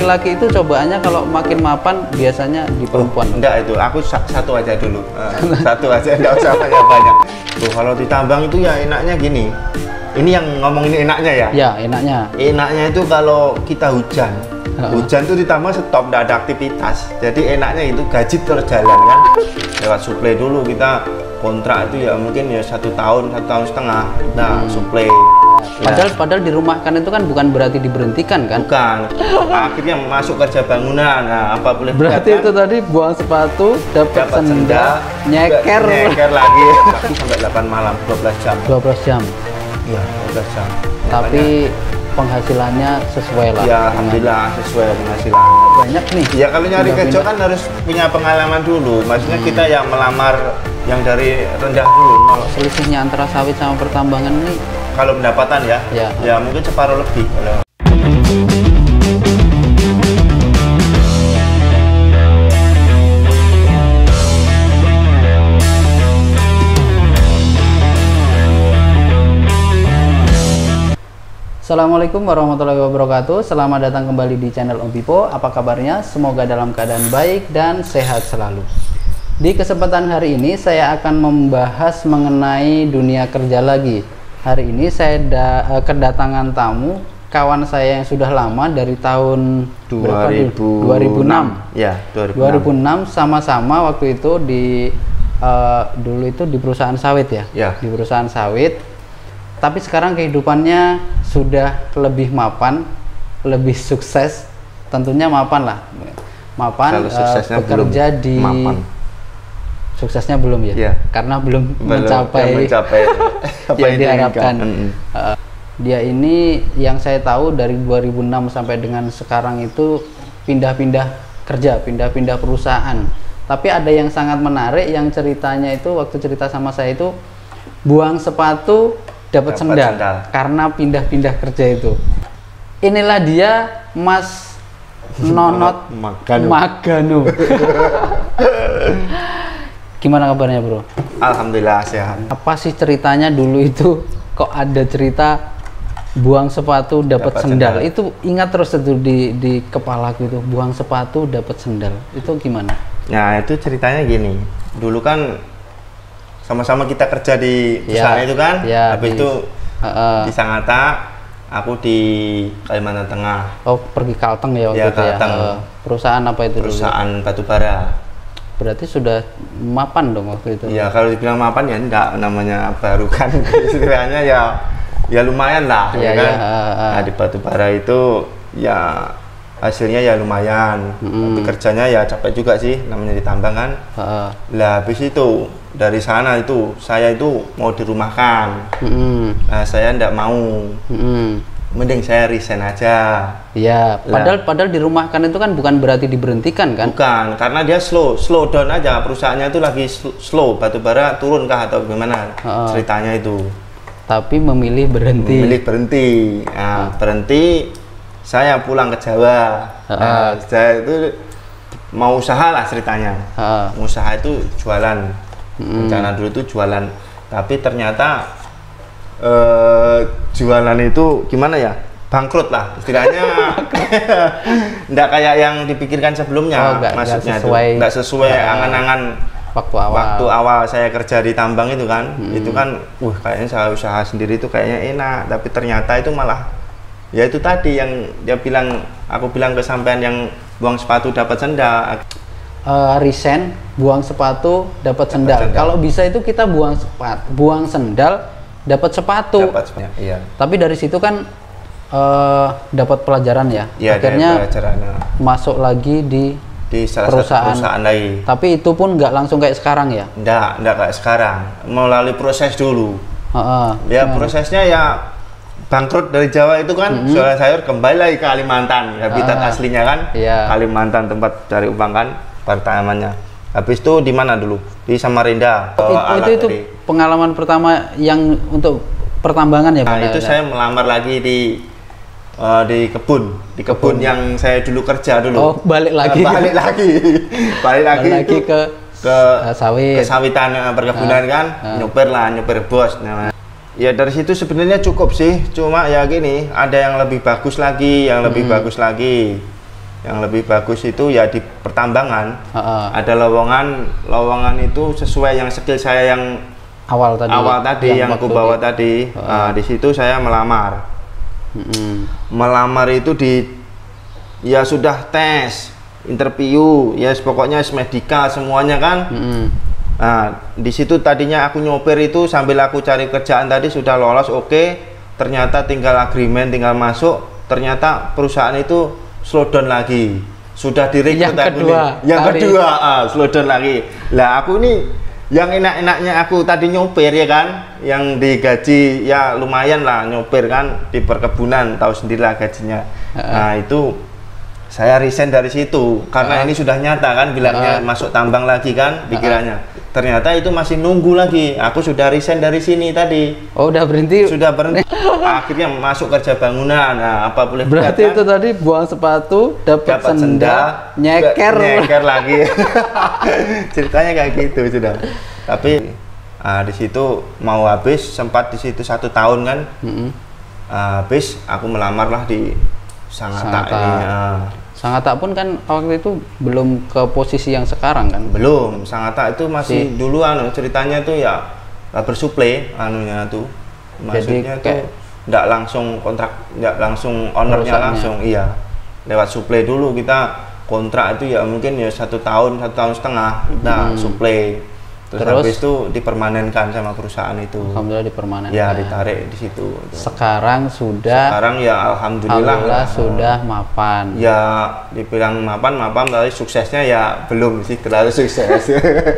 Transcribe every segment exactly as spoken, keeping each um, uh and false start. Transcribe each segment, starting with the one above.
laki-laki itu cobaannya kalau makin mapan biasanya di perempuan. Oh, enggak itu, aku satu aja dulu. Uh, satu aja, enggak usah banyak-banyak. Tuh, kalau di tambang itu ya enaknya gini. Ini yang ngomongin enaknya ya? Ya, enaknya. Enaknya itu kalau kita hujan. Uh-uh. Hujan tuh ditambah stop, enggak ada aktivitas. Jadi enaknya itu gaji terus jalan kan. Lewat suplai dulu kita kontrak itu ya mungkin ya satu tahun, satu tahun setengah kita hmm. suplai. Padahal ya. padahal dirumahkan itu kan bukan berarti diberhentikan kan? Bukan. Akhirnya masuk kerja bangunan. Nah, apa boleh berarti itu tadi buang sepatu, dapat senda, nyeker, nyeker lagi sampai delapan malam, dua belas jam. dua belas jam. Iya, dua belas jam. Tapi penghasilannya sesuai lah. Ya, alhamdulillah sesuai penghasilan. Banyak nih. Ya kalau nyari kerja kan harus punya pengalaman dulu. Maksudnya hmm. kita yang melamar yang dari rendah dulu. Kalau selisihnya antara sawit sama pertambangan ini kalau pendapatan ya, ya, ya mungkin separuh lebih. Kalau Assalamualaikum warahmatullahi wabarakatuh. Selamat datang kembali di channel Om Pipo. Apa kabarnya? Semoga dalam keadaan baik dan sehat selalu. Di kesempatan hari ini saya akan membahas mengenai dunia kerja lagi. Hari ini saya da, uh, kedatangan tamu kawan saya yang sudah lama dari tahun dua ribu, dua ribu enam. Ya, dua ribu enam. dua ribu enam sama-sama waktu itu di uh, dulu itu di perusahaan sawit ya. Ya. Di perusahaan sawit. Tapi sekarang kehidupannya sudah lebih mapan, lebih sukses. Tentunya mapan lah. Mapan uh, bekerja belum di mapan. Suksesnya belum ya, ya. Karena belum, belum mencapai, mencapai apa yang diharapkan. Mm-hmm. uh, dia ini yang saya tahu dari dua ribu enam sampai dengan sekarang itu pindah-pindah kerja, pindah-pindah perusahaan. Tapi ada yang sangat menarik yang ceritanya itu waktu cerita sama saya itu buang sepatu dapat sendal, sendal karena pindah-pindah kerja itu. Inilah dia Mas Nonot Magano. Magano. Gimana kabarnya bro? Alhamdulillah sehat. Apa sih ceritanya dulu itu kok ada cerita buang sepatu dapat sendal? sendal? Itu ingat terus itu di di kepalaku itu, buang sepatu dapat sendal. Itu gimana? Nah itu ceritanya gini. Dulu kan sama-sama kita kerja di perusahaan ya, itu kan. Ya, habis di, itu uh, uh, di Sangatta, aku di Kalimantan Tengah. Oh pergi Kalteng ya waktu ya, itu ya. Uh, perusahaan apa itu? Perusahaan dulu? batubara. Berarti sudah mapan dong waktu itu. Ya kalau dibilang mapan ya enggak, namanya baru kan istilahnya ya ya lumayan lah ya, ya kan. Ya, uh, uh. Nah di batubara itu ya hasilnya ya lumayan. Mm. Tapi kerjanya ya capek juga sih, namanya ditambang kan. Uh. Lah habis itu dari sana itu saya itu mau dirumahkan. Mm. Nah saya enggak mau. Mm. Mending saya resign aja. Iya, padahal padahal dirumahkan itu kan bukan berarti diberhentikan kan? Bukan, karena dia slow, slow down aja, perusahaannya itu lagi slow, batubara turun kah atau gimana uh, ceritanya itu. Tapi memilih berhenti. Memilih berhenti. Nah, uh. berhenti, saya pulang ke Jawa. Uh. Nah, saya itu mau usaha lah ceritanya. Uh. Usaha itu jualan. Mm. Rencana dulu itu jualan, tapi ternyata Uh, jualan itu gimana ya, bangkrut lah istilahnya. Nggak kayak yang dipikirkan sebelumnya. Oh, gak, maksudnya gak sesuai, itu nggak sesuai uh, angan-angan waktu awal waktu awal saya kerja di tambang itu kan. Hmm. Itu kan wah kayaknya saya usaha sendiri itu kayaknya enak, tapi ternyata itu malah ya itu tadi yang dia bilang, aku bilang ke sampean yang buang sepatu dapat sendal. Uh, resign, buang sepatu dapat sendal. sendal. Kalau bisa itu kita buang sepatu, buang sendal dapat sepatu. Dapat sepatu, iya. Tapi dari situ kan uh, dapat pelajaran ya. Ya akhirnya pelajaran. Masuk lagi di di salah perusahaan, satu perusahaan lagi. Tapi itu pun nggak langsung kayak sekarang ya? Nggak, nggak kayak sekarang. Melalui proses dulu. Uh, uh, ya nah. Prosesnya ya bangkrut dari Jawa itu kan, mm-hmm. jualan sayur kembali lagi ke Kalimantan. Habitat uh, aslinya kan, yeah. Kalimantan tempat cari uang kan, pertamanya. Habis itu di mana dulu? Di Samarinda. Oh, itu itu, itu pengalaman pertama yang untuk pertambangan ya, Pak? Nah, ya, itu ya. Saya melamar lagi di uh, di kebun, di kebun, kebun yang saya dulu kerja dulu. Oh, balik lagi. Uh, balik lagi. balik lagi balik lagi ke ke uh, sawit. Ke sawitan uh, perkebunan uh, kan, uh. nyupir lah, nyupir bos. Nah, ya dari situ sebenarnya cukup sih, cuma ya gini, ada yang lebih bagus lagi, yang lebih hmm. bagus lagi. Yang lebih bagus itu ya di pertambangan. Uh -uh. Ada lowongan, lowongan itu sesuai yang skill saya yang awal tadi. Awal tadi yang, yang aku bawa di, tadi. Uh -uh. Nah, di situ saya melamar. Uh -uh. Melamar itu di ya sudah tes, interview, ya pokoknya medika semuanya kan. Uh -uh. Nah, di situ tadinya aku nyopir itu sambil aku cari kerjaan tadi sudah lolos, oke. Okay. Ternyata tinggal agreement, tinggal masuk. Ternyata perusahaan itu slow down lagi. Sudah direkrut yang aku kedua, nih. Yang kali. kedua, ah, slow down lagi. Lah aku nih yang enak-enaknya aku tadi nyopir ya kan, yang digaji ya lumayan lah nyopir kan di perkebunan, tahu sendirilah gajinya. Uh -uh. Nah, itu saya resign dari situ karena uh -uh. ini sudah nyata kan bilangnya uh -uh. masuk tambang lagi kan pikirannya. Uh -uh. Ternyata itu masih nunggu lagi. Aku sudah resign dari sini tadi. Oh, udah berhenti? Sudah berhenti. Akhirnya masuk kerja bangunan. Nah, apa boleh berarti buat, itu kan? Tadi buang sepatu, dapat senda, senda, nyeker. Nyeker lagi. Ceritanya kayak gitu sudah. Tapi uh, di situ mau habis, sempat di situ satu tahun kan. Mm-hmm. uh, habis aku melamar lah di Sangatta ini. Uh, Sangatta pun kan waktu itu belum ke posisi yang sekarang kan? Belum, Sangatta itu masih si. dulu anu ceritanya tuh ya bersuplai anunya tuh. Maksudnya tuh enggak langsung kontrak, enggak langsung ownernya langsung, iya. Lewat suplai dulu kita kontrak itu ya mungkin ya satu tahun, satu tahun setengah kita hmm. suplai. Terus, Terus habis itu dipermanenkan sama perusahaan itu. Alhamdulillah dipermanenkan. Ya, ditarik di situ. Sekarang sudah. Sekarang ya alhamdulillah, alhamdulillah lah. Sudah mapan. Ya, dibilang mapan, mapan tapi suksesnya ya belum sih terlalu sukses.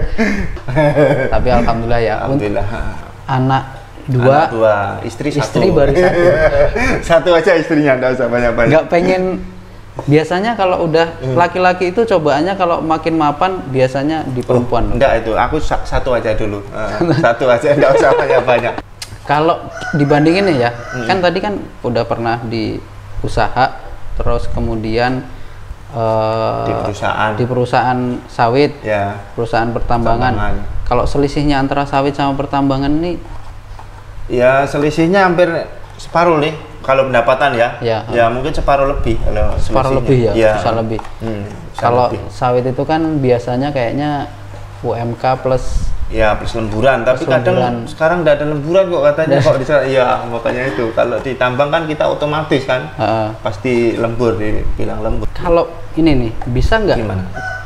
Tapi alhamdulillah ya. Alhamdulillah. Anak dua, anak dua, istri satu. Istri baru satu. Satu aja istrinya, enggak usah banyak-banyak. Enggak pengen. Biasanya kalau udah laki-laki itu cobaannya kalau makin mapan biasanya di perempuan. Oh, enggak itu, aku sa satu aja dulu. Uh, satu aja, enggak usah banyak-banyak. Kalau dibandingin ya, hmm. kan tadi kan udah pernah di usaha, terus kemudian uh, di perusahaan di perusahaan sawit, ya. Perusahaan pertambangan. pertambangan. Kalau selisihnya antara sawit sama pertambangan ini? Ya selisihnya hampir separuh nih. Kalau pendapatan ya, ya, ya mungkin separuh lebih. Kalau separuh lebih ya, ya, bisa lebih. Hmm, bisa kalau lebih. Sawit itu kan biasanya kayaknya U M K plus. Ya plus lemburan, tapi plus kadang lemburan. Sekarang tidak ada lemburan kok katanya kok di sana. Iya makanya itu. Kalau di tambang kan kita otomatis kan, uh, pasti lembur, dibilang lembur. Kalau ini nih bisa nggak? Gimana?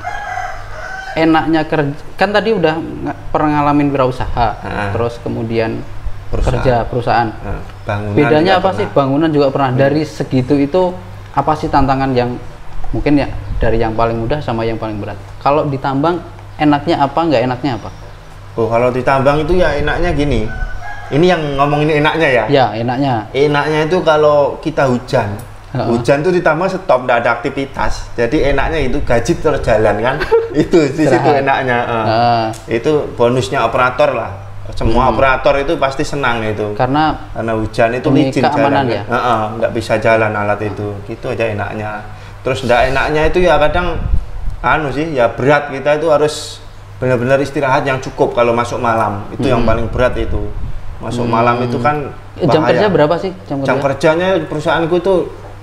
Enaknya kerja, kan tadi udah pernah ngalamin wirausaha, uh. terus kemudian perusahaan. kerja perusahaan. Nah, bangunan bedanya apa pernah. sih bangunan juga pernah hmm. dari segitu itu apa sih tantangan yang mungkin ya dari yang paling mudah sama yang paling berat? Kalau ditambang enaknya apa, nggak enaknya apa? Oh kalau ditambang itu ya enaknya gini. Ini yang ngomongin enaknya ya? Ya enaknya. Enaknya itu kalau kita hujan, uh -uh. hujan tuh ditambang stop, nggak ada aktivitas. Jadi enaknya itu gaji terus jalan kan? Itu di situ enaknya. Uh. Uh. Itu bonusnya operator lah. Semua hmm. operator itu pasti senang itu karena karena hujan itu licin jalan ya? uh -uh, nggak bisa jalan alat itu gitu aja enaknya. Terus nggak enaknya itu ya kadang anu sih ya berat, kita itu harus benar-benar istirahat yang cukup kalau masuk malam itu hmm. yang paling berat itu masuk hmm. malam itu kan bahaya. Jam kerja berapa sih jam, jam kerja? kerjanya perusahaanku itu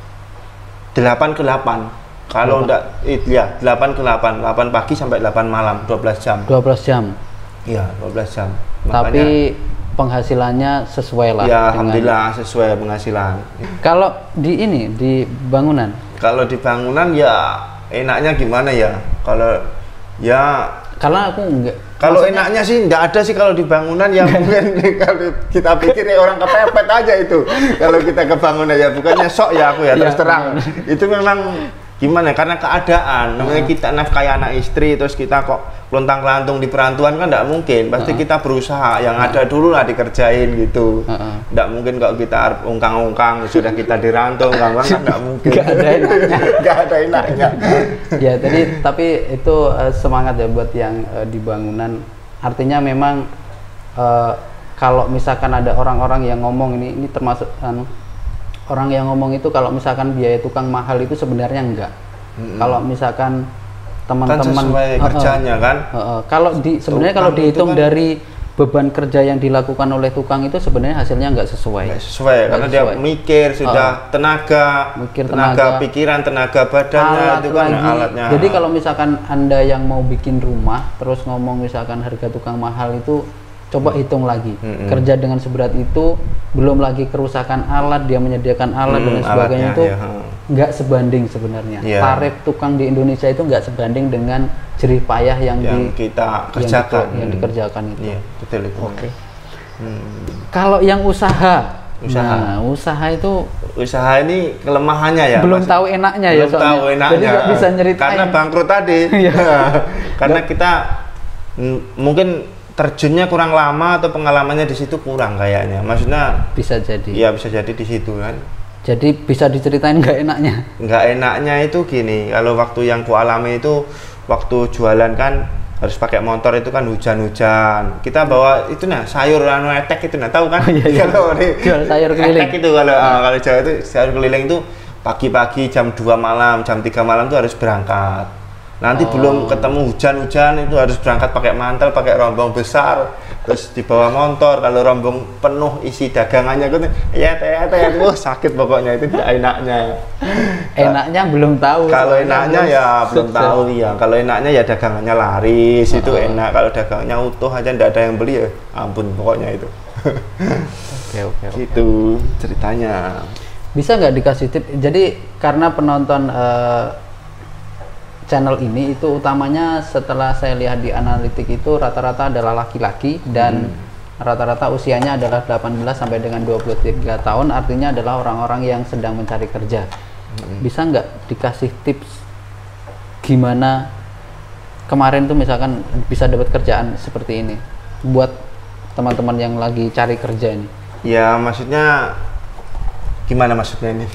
delapan ke delapan kalau enggak ya delapan ke delapan, delapan pagi sampai delapan malam, dua belas jam. dua belas jam. Iya, dua belas jam. Makanya, tapi penghasilannya sesuai lah. Ya, alhamdulillah sesuai penghasilan. Kalau di ini di bangunan? Kalau di bangunan ya enaknya gimana ya? Kalau ya karena aku enggak. Kalau enaknya sih enggak ada sih kalau di bangunan ya mungkin kalau kita pikir ya orang kepepet aja itu. Kalau kita ke bangunan ya bukannya sok ya aku ya terus ya, terang. Itu memang gimana karena keadaan namanya kita nafkahi anak istri terus kita kok lontang lantung di perantauan kan tidak mungkin pasti uh-uh. kita berusaha yang uh-uh. ada dulu lah dikerjain gitu tidak uh-uh. mungkin kalau kita ungkang-ungkang sudah kita dirantau kan tidak mungkin nggak ada enaknya nggak ada enaknya ya tadi tapi itu uh, semangat ya buat yang uh, di bangunan artinya memang uh, kalau misalkan ada orang-orang yang ngomong ini ini termasuk uh, orang yang ngomong itu kalau misalkan biaya tukang mahal itu sebenarnya enggak. Mm-hmm. Kalau misalkan teman-teman kan sesuai uh, kerjanya kan. Uh, uh, kalau di sebenarnya kalau dihitung kan, dari beban kerja yang dilakukan oleh tukang itu sebenarnya hasilnya nggak sesuai. Nggak sesuai nggak karena sesuai. Dia mikir sudah uh, tenaga, mikir tenaga, tenaga pikiran, tenaga badannya alat itu kan lagi. alatnya. Jadi kalau misalkan Anda yang mau bikin rumah terus ngomong misalkan harga tukang mahal itu, coba hmm. hitung lagi. Hmm. Kerja dengan seberat itu, belum lagi kerusakan alat, dia menyediakan alat hmm, dan sebagainya alatnya, itu ya. nggak sebanding sebenarnya. Yeah. Tarif tukang di Indonesia itu nggak sebanding dengan jerih payah yang, yang di, kita kerjakan, yang, di, yang dikerjakan itu. Yeah, betul itu. Oke. Okay. Hmm. Kalau yang usaha, usaha, nah, usaha itu, usaha ini kelemahannya ya. Belum tahu enaknya belum ya soalnya. Tahu enaknya. Jadi nggak bisa nyeritain. Karena bangkrut tadi. Karena kita mungkin terjunnya kurang lama atau pengalamannya di situ kurang kayaknya. Maksudnya bisa jadi. Iya bisa jadi di situ kan. Jadi bisa diceritain nggak enaknya? Nggak enaknya itu gini, kalau waktu yang ku alami itu waktu jualan kan harus pakai motor itu kan hujan-hujan. Kita bawa itu nah sayur anu etek itu nah tahu kan? Oh, iya, iya. Kalau jual sayur keliling. Etek itu kalau uh, kalau Jawa itu sayur keliling itu pagi-pagi jam dua malam, jam tiga malam itu harus berangkat. Nanti oh. belum ketemu hujan-hujan itu harus berangkat pakai mantel, pakai rombong besar, terus dibawa motor. Kalau rombong penuh isi dagangannya gitu, ya teh teh, wah sakit pokoknya itu tidak enaknya. Enaknya belum tahu. Kalau enaknya ya belum tahu ya. Kalau enaknya ya dagangannya laris itu oh. enak. Kalau dagangannya utuh aja tidak ada yang beli ya, ampun pokoknya itu. Oke oke. Itu ceritanya. Bisa nggak dikasih tips? Jadi karena penonton uh, channel ini itu utamanya setelah saya lihat di analitik itu rata-rata adalah laki-laki dan rata-rata hmm. usianya adalah delapan belas sampai dengan dua puluh tiga tahun, artinya adalah orang-orang yang sedang mencari kerja. Hmm. Bisa nggak dikasih tips gimana kemarin tuh misalkan bisa dapat kerjaan seperti ini buat teman-teman yang lagi cari kerja ini? Ya maksudnya gimana maksudnya ini?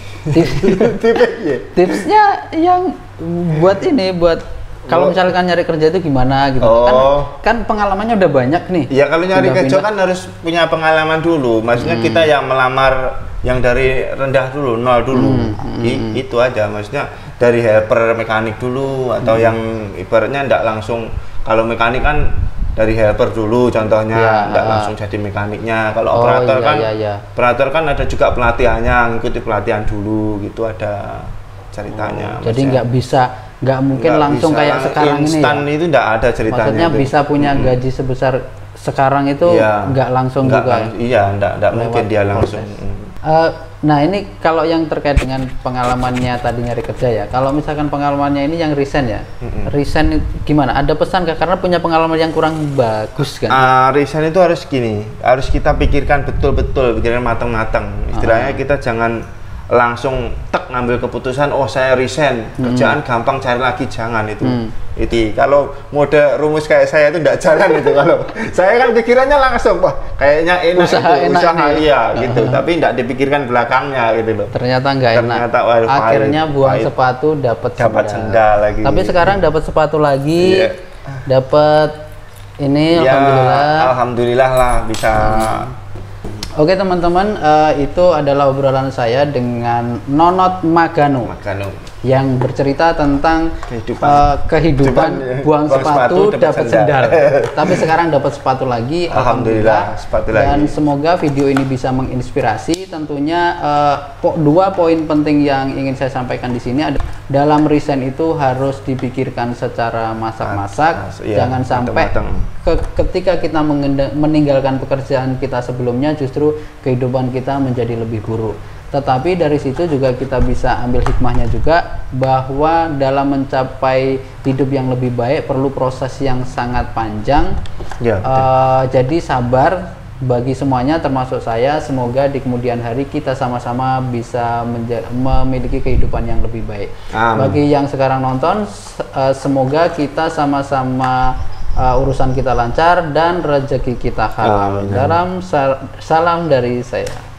Tipsnya yang buat ini, buat kalau oh. misalkan nyari kerja itu gimana gitu. Oh. Kan, kan pengalamannya udah banyak nih. Ya kalau nyari kerja kan harus punya pengalaman dulu. Maksudnya hmm. kita yang melamar yang dari rendah dulu, nol dulu. Hmm. I, hmm. Itu aja. Maksudnya dari helper mekanik dulu atau hmm. yang ibaratnya enggak langsung, kalau mekanik kan dari helper dulu contohnya, ya, enggak uh, langsung jadi mekaniknya. Kalau oh, operator iya, kan iya, iya. operator kan ada juga pelatihannya, ngikuti pelatihan dulu gitu, ada ceritanya. Oh, jadi nggak bisa, nggak mungkin nggak langsung bisa, kayak sekarang ini instan ya? Itu nggak ada ceritanya. Maksudnya itu. Bisa punya hmm. gaji sebesar sekarang itu ya, nggak langsung nggak juga. Lang iya, nggak nggak mungkin dia langsung. Uh, nah ini kalau yang terkait dengan pengalamannya tadi nyari kerja ya. Kalau misalkan pengalamannya ini yang resign ya, mm-hmm. resign gimana? Ada pesan nggak? Karena punya pengalaman yang kurang bagus kan? Uh, resign itu harus gini, harus kita pikirkan betul-betul, pikirkan matang-matang. Istilahnya uh-huh. kita jangan langsung tek ngambil keputusan, oh saya resign, hmm. kerjaan gampang cari lagi, jangan itu. Hmm. Itu kalau mode rumus kayak saya itu enggak jalan itu. Kalau saya kan pikirannya langsung, wah kayaknya enak usaha itu, enak usaha nih. Iya uh-huh. gitu, tapi enggak dipikirkan belakangnya gitu loh. Ternyata enggak enak. Ternyata, waduh, akhirnya pahit, buang pahit. sepatu dapat dapat sendal. sendal lagi. Tapi sekarang dapat sepatu lagi, yeah. dapat ini ya, alhamdulillah. Alhamdulillah lah bisa. Hmm. Oke teman-teman, uh, itu adalah obrolan saya dengan Nonot Magano, Magano. yang bercerita tentang kehidupan, uh, kehidupan buang, buang sepatu, sepatu dapat sendal. Tapi sekarang dapat sepatu lagi, alhamdulillah, sepatu lagi. Dan semoga video ini bisa menginspirasi. Tentunya uh, po dua poin penting yang ingin saya sampaikan di sini ada dalam resign itu harus dipikirkan secara masak-masak, iya, jangan sampai ke ketika kita meninggalkan pekerjaan kita sebelumnya justru kehidupan kita menjadi lebih buruk. Tetapi dari situ juga kita bisa ambil hikmahnya juga bahwa dalam mencapai hidup yang lebih baik perlu proses yang sangat panjang. Ya, uh, jadi sabar bagi semuanya termasuk saya. Semoga di kemudian hari kita sama-sama bisa memiliki kehidupan yang lebih baik. Amin. Bagi yang sekarang nonton, uh, semoga kita sama-sama uh, urusan kita lancar dan rezeki kita halal. Dalam sal salam dari saya.